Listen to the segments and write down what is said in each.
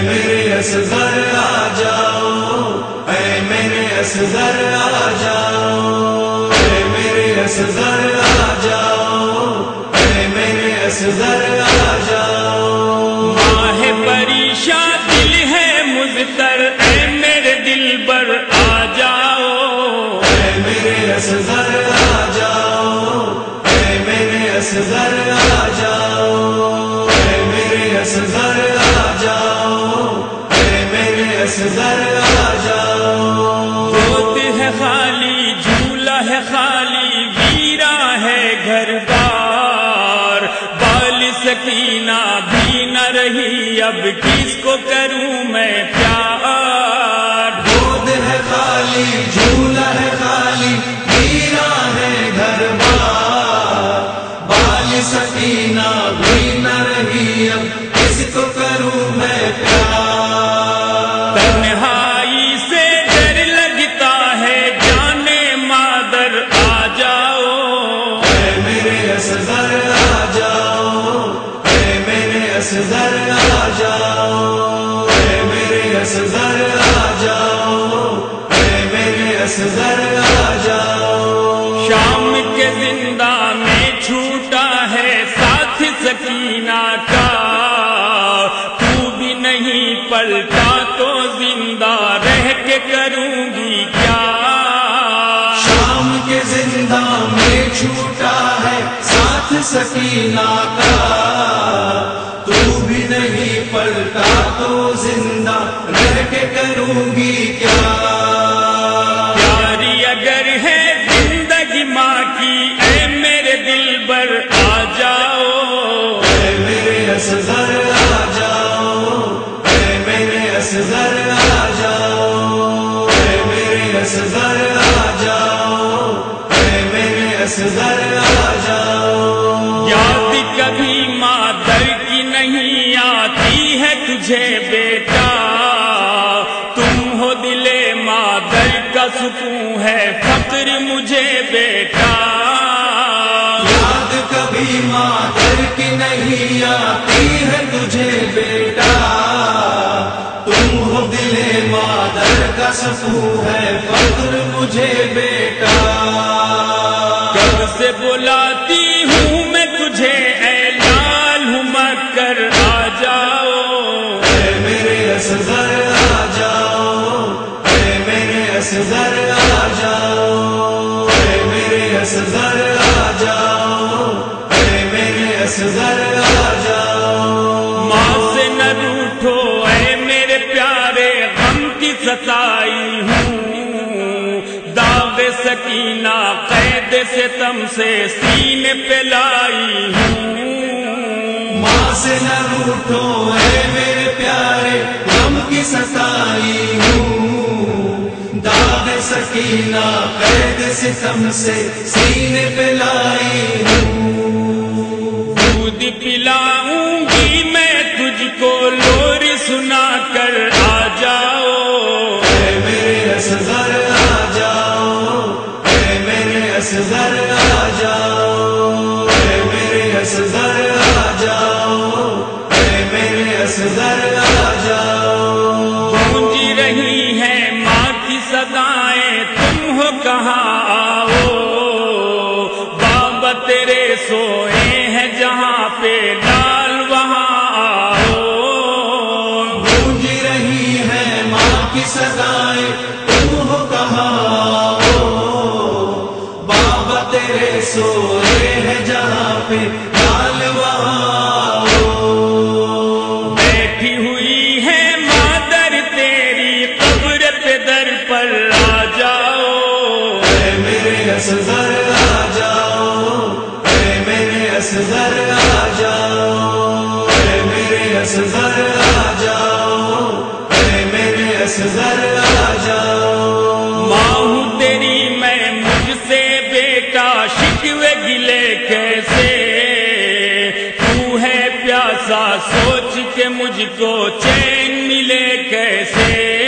میرے اصغر آ جاؤ، اے میرے اصغر آ جاؤ، اے میرے اصغر آ جاؤ، اے میرے اصغر آ جاؤ۔ ماہ پریشان دل ہے مضطر، اے میرے دل بر آ جاؤ، اے میرے اصغر آ جاؤ، اے میرے اصغر آ جاؤ، اے میرے اصغر آ جاؤ، اے میرے اصغر آ جاؤ۔ گود ہے خالی، جھولا ہے خالی، ویرا ہے گھر بار، بال سکینہ بھی نہ رہی، اب کس کو کروں میں پیار۔ گود ہے خالی، جھولا ہے خالی، ویرا ہے گھر بار، بال سکینہ بھی نہ رہی، اب کس کو کروں میں پیار۔ تنہائی سے ڈر لگتا ہے، جانے مادر آ جاؤ، اے میرے اصغر آ جاؤ، اے میرے اصغر آ جاؤ، اے میرے اصغر آ جاؤ، اے میرے اصغر آ جاؤ۔ شام کے زندہ میں چھوٹا ہے ساتھ سکینہ کا، تو بھی نہیں پلٹا تو زندہ رہ کے کروں گی کیا۔ شام کے زندہ میں چھوٹا ہے ساتھ سکینہ کا، تو بھی نہیں پلٹا تو زندہ رہ کے کروں گی کیا۔ پیاری اگر ہے زندگی ماں کی، اے میرے دل بر آ جاؤ، اے میرے اصغر آ جاؤ، اے میرے اصغر آ جاؤ، اے میرے اصغر آ جاؤ، اے میرے اصغر آ جاؤ۔ یاد کبھی مادر کی نہیں آتی ہے تجھے بیٹا، تم ہو دل مادر کا سکون ہے فخر مجھے بیٹا۔ یاد کبھی مادر کی نہیں آتی ہے تجھے بیٹا، تم ہو دل مادر کا سکون ہے فخر مجھے بیٹا۔ کب سے بلاتی ہوں میں تجھے، اے لال ہوں مکر آ جاؤ، اے میرے اصغر آ جاؤ، اے میرے اصغر آ جاؤ، اے میرے اصغر آ جاؤ، اے میرے اصغر آ جاؤ۔ ماں سے نہ روٹھو اے میرے پیارے، غم کی ستائی ہوں، داغ سکینہ قید ستم سے سینے پہ لائی ہوں۔ ماں سے نہ روٹھو اے میرے پیارے، غم کی ستائی ہوں، داغ سکینہ قید ستم سے سینے پہ لائی ہوں۔ دودھ پلاؤں گی میں تجھ کو، لوری سنا کر آ جاؤ، اے میرے اصغر آ جاؤ، اے میرے اصغر آ جاؤ، اے میرے اصغر آ جاؤ، اے میرے اصغر آ جاؤ۔ گونج رہی ہے ماں کی صدائیں، تم ہو کہاں آؤ، بابا تیرے سوئے ہیں جہاں پہ لال وہاں آؤ۔ گونج رہی ہے ماں کی صدائیں، تم ہو کہاں آؤ، بابا تیرے سوئے ہیں جہاں پہ لال وہاں آؤ۔ بیٹھی ہوئی ہے مادر تیری قبر پہ در پر آ جاؤ، اے میرے اصغر آ جاؤ، اے میرے اصغر آ جاؤ، اے میرے اصغر آ جاؤ، اے میرے اصغر آ جاؤ۔ ماں ہوں تیری میں مجھ سے بیٹا، شکوے گلے کیسے، تو ہے پیاسا سوچ کے مجھ کو چین ملے کیسے۔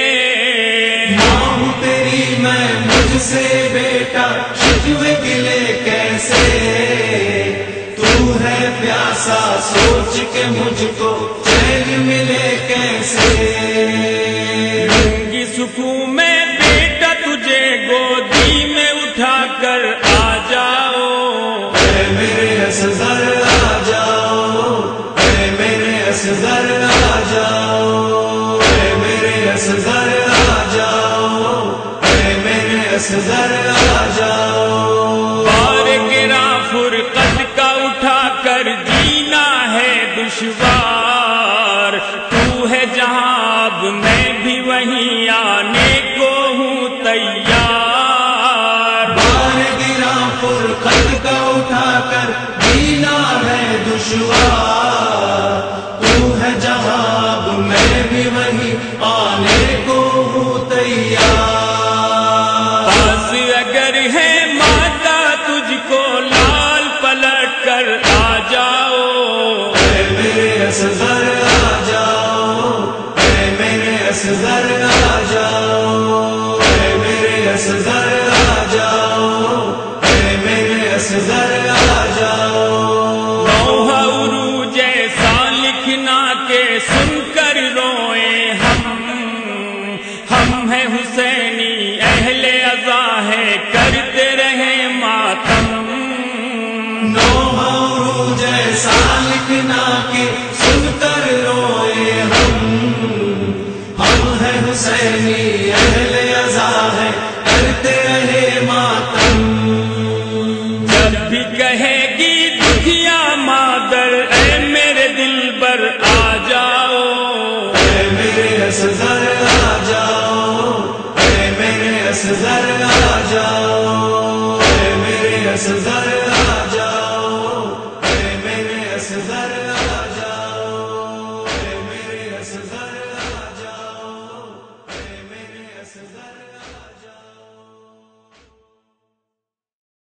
ماں ہوں تیری میں مجھ سے بیٹا، شکوے گلے کیسے، تو ہے پیاسا سوچ کے مجھ کو چین ملے کیسے؟ لوں گی سکون میں بیٹا تجھے گودی میں اٹھا کر آ جاؤ، اے میرے اصغر آ جاؤ، اے میرے اصغر آ جاؤ، اے میرے اصغر آ جاؤ، اے میرے اصغر آ جاؤ۔ بار گرا فرقت کا اٹھا کر جینا ہے دشوار، تو ہے جہاں اب میں بھی وہیں آنے کو ہوں تیار۔ بار گرا فرقت کا اٹھا کر جینا ہے دشوار، تو ہے جہاں اب میں بھی وہیں آنے کو ہوں تیار۔ پاس اگر ہے ماتا تجھ کو لال پلٹ کر آ جاؤ، اے میرے اصغر آ جاؤ، اے میرے اصغر آ جاؤ، اے میرے اصغر آ جاؤ، اے میرے اصغر آ جاؤ۔ لوح عروج ایسا لکھنا کہ سن کر روئے ہم ہیں حسینی اہل عزا ہے کرتے رہے ماتم۔ لوح عروج ایسا لکھنا کہ سن کر روئے ہم ہیں حسینی اہل عزا ہے کرتے رہے ماتم۔ جب بھی کہے گی دکھیا مادر اے میرے دل پر آ جاؤ، اے میرے اصغر آ جاؤ، اے میرے اصغر آ جاؤ، اے میرے اصغر آ جاؤ، اے میرے اصغر آ جاؤ، اے میرے اصغر آ جاؤ، اے میرے اصغر